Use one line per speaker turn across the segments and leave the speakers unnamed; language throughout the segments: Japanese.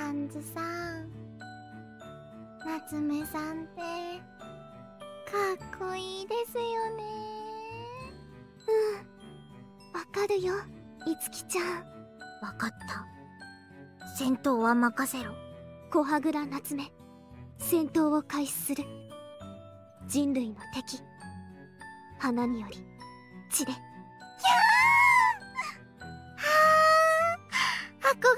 あんずさん、夏目さんってかっこいいですよね。わかるよ、いつきちゃん。わかった。戦闘は任せろ。小羽倉夏目、戦闘を開始する。人類の敵、花により血で。憧れちゃいますよ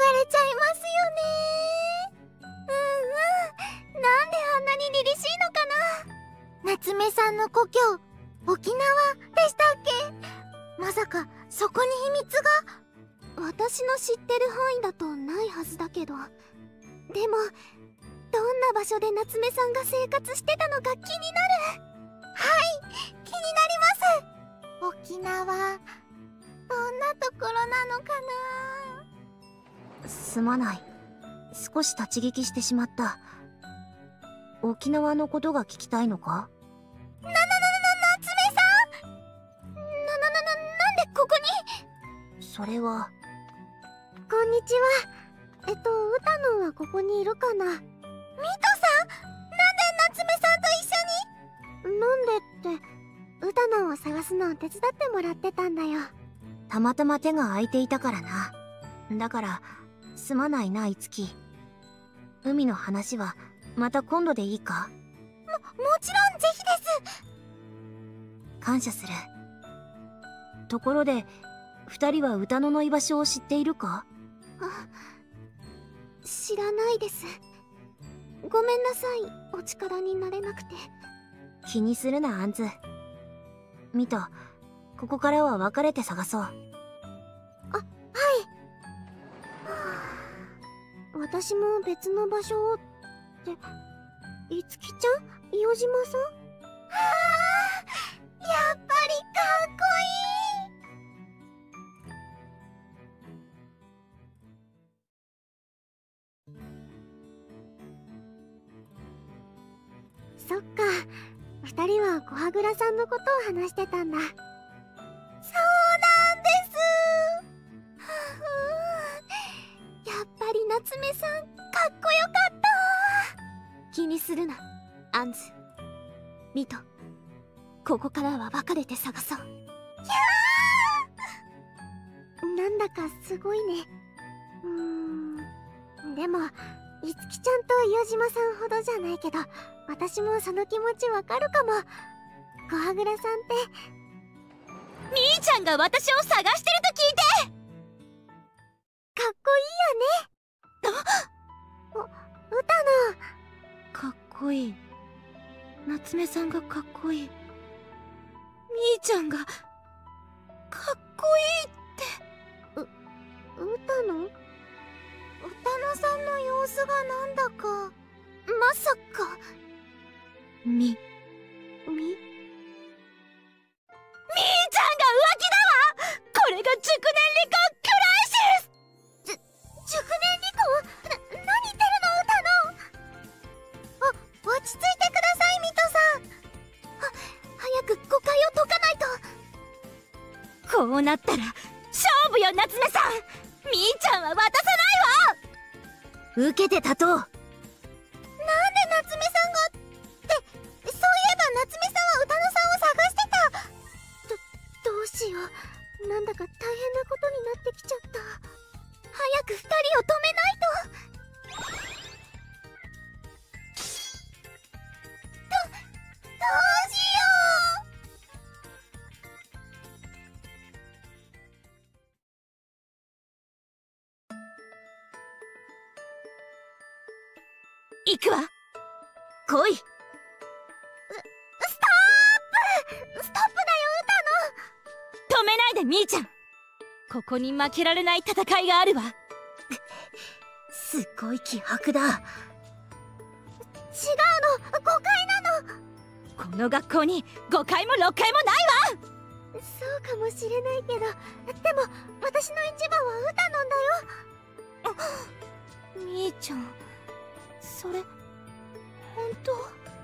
ね。なんであんなに凛々しいのかな。夏目さんの故郷沖縄でしたっけ。まさかそこに秘密が。私の知ってる範囲だとないはずだけど、でもどんな場所で夏目さんが生活してたのか気になる。はい、気になります。沖縄、どんなところなのかな。すまない、少し立ち聞きしてしまった。沖縄のことが聞きたいのか。夏目さん、なんでここに。それは。こんにちは。歌野はここにいるかな。ミトさん、なんで夏目さんと一緒に。なんでって、歌野を探すのを手伝ってもらってたんだよ。たまたま手が空いていたからな。だからすまないな、いつき。海の話はまた今度でいいか。もちろん、ぜひです。感謝する。ところで二人は歌野の居場所を知っているか。知らないです。ごめんなさい、お力になれなくて。気にするな、アンズ。ミト、ここからは別れて探そう。はい。私も別の場所をって、いつきちゃん、伊予島さん。やっぱりかっこいい。そっか、二人は小羽倉さんのことを話してたんだ。そうなんです。やっぱり夏目さん、かっこよかった。気にするな、アンズ。ミト、ここからは別れて探そう。なんだかすごいね。でもいつきちゃんと伊予島さんほどじゃないけど、私もその気持ちわかるかも。小羽倉さんって。みーちゃんが私を探してると聞いて。かっこいいよね。歌野。かっこいい。夏目さんがかっこいい。みーちゃんがかっこいいって。歌野？歌野さんの様子がなんだか。まさか。みーちゃんが浮気だわ。これが熟年離婚クライシス。熟年離婚？何言ってるの、歌野。落ち着いてください、ミトさん。早く誤解を解かないと。こうなったら勝負よ、夏目さん。みーちゃんは渡さないわ。受けて立とう。なんで夏目さんがって、そういえば夏目さんは歌野さんを探してた。どうしよう。なんだか大変なことになってきちゃった。早く二人を止めないと。どうしよう。行くわ。来い。ストップだよ、歌野。止めないで、みーちゃん。ここに負けられない戦いがあるわ。すっごい気迫だ。違うの、誤解なの。この学校に5回も6回もないわ。そうかもしれないけど、でも私の一番は歌野だよ。みーちゃん、それ本当？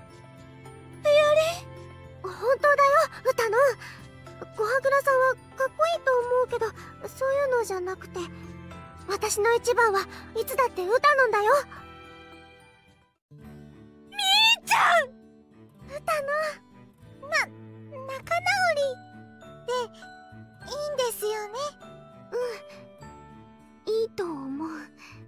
本当だよ、歌野。小羽倉さんはかっこいいと思うけど、そういうのじゃなくて。 私の一番はいつだって歌のんだよ。みーちゃん、歌の仲直りでいいんですよね。うん、いいと思う。は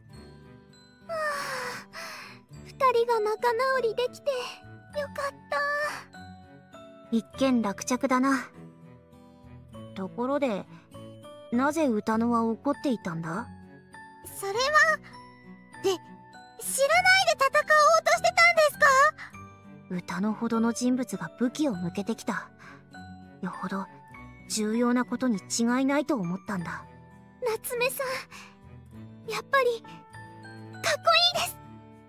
あ、二人が仲直りできてよかった。一件落着だな。ところで、なぜ歌野は怒っていたんだ？それは知らないで戦おうとしてたんですか？歌野ほどの人物が武器を向けてきた。よほど重要なことに違いないと思ったんだ。夏目さん、やっぱりかっこいいです。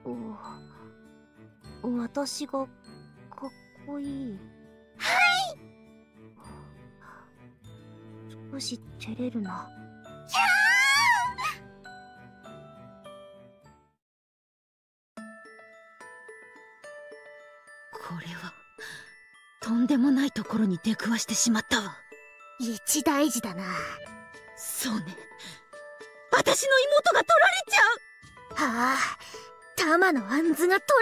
私がかっこいい？はい。少し照れるな。キャー！
これはとんでもないところに出くわしてしまったわ。
一大事だな。
そうね、私の妹が取られちゃ
う。はあ、タマの杏子が取られる。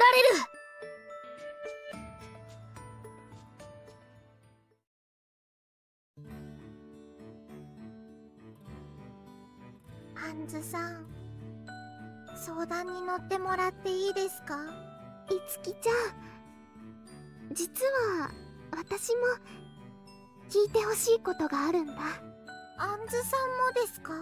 杏子さん、相談に乗ってもらっていいですか？いつきちゃん、実は私も聞いてほしいことがあるんだ。杏子さんもですか？うん、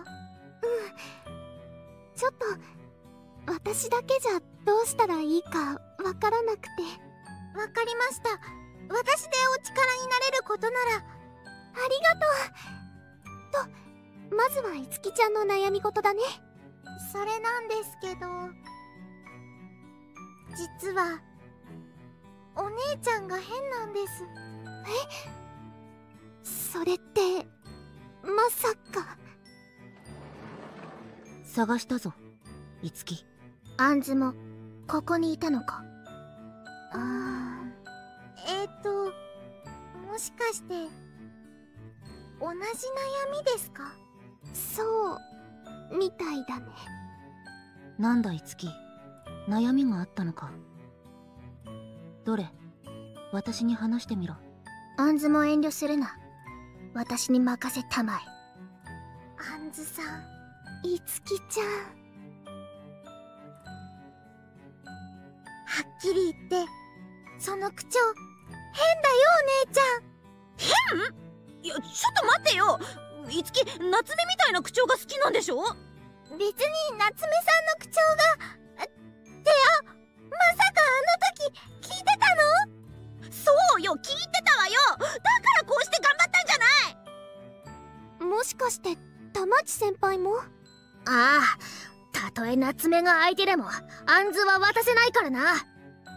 ちょっと私だけじゃどうしたらいいかわからなくて。わかりました。私でお力になれることなら。ありがとう。と、まずはいつきちゃんの悩み事だね。それなんですけど、実はお姉ちゃんが変なんです。え？それってまさか。
探したぞ、いつき。
杏子もここにいたのか？もしかして同じ悩みですか？そうみたいだね。
なんだいつき、悩みがあったのか。どれ、私に話してみろ。
杏子も遠慮するな。私に任せたまえ。杏子さん、いつきちゃん、はっきり言ってその口調変だよ。お姉ちゃん
変？いや、ちょっと待ってよ。いつき、夏目みたいな口調が好きなんでしょ？
別に夏目さんの口調が。まさかあの時聞いてたの？
そうよ、聞いてたわよ。だからこうして頑張ったんじゃない。
もしかして玉地先輩も？ああ、たとえ夏目が相手でも杏子は渡せないからな。もう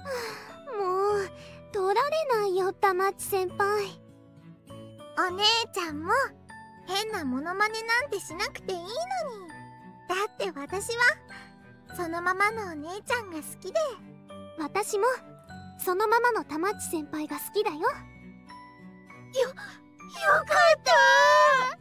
取られないよ、玉地先輩。お姉ちゃんも変なモノマネなんてしなくていいのに。だって私はそのままのお姉ちゃんが好きで。私もそのままの玉地先輩が好きだよ。よかった。